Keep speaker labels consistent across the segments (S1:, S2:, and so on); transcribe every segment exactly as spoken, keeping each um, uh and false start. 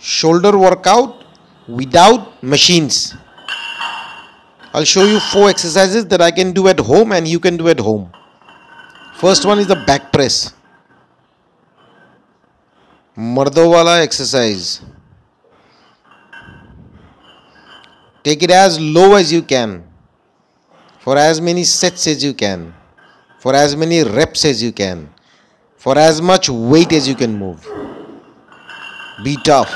S1: shoulder workout without machines. I'll show you four exercises that I can do at home and you can do at home. First one is the back press. Mardo wala exercise. Take it as low as you can, for as many sets as you can, for as many reps as you can, for as much weight as you can move. Be tough.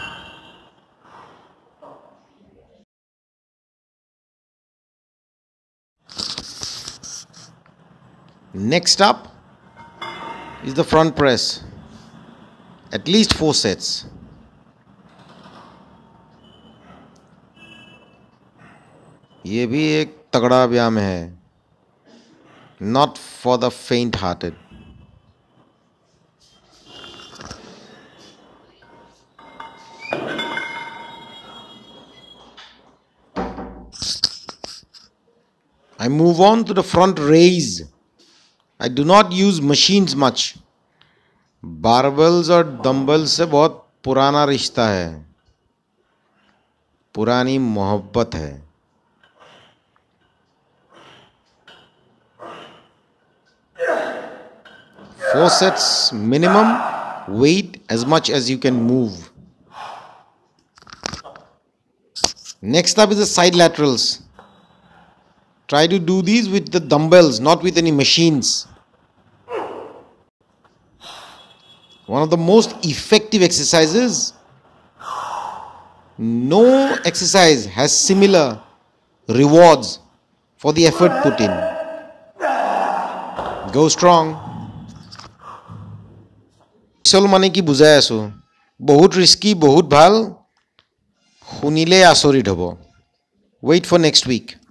S1: Next up is the front press. At least four sets. ये भी एक तगड़ा व्यायाम है. Not for the faint-hearted. I move on to the front raise. I do not use machines much. Barbells और dumbbells से बहुत पुराना रिश्ता है, पुरानी मोहब्बत है. Four sets minimum, weight as much as you can move. Next up is the side laterals. Try to do these with the dumbbells, not with any machines. One of the most effective exercises. No exercise has similar rewards for the effort put in. Go strong. Sol mane ki bujaya aso. Bahut risky, bahut bhal. Hunile asorit hobo. Wait for next week.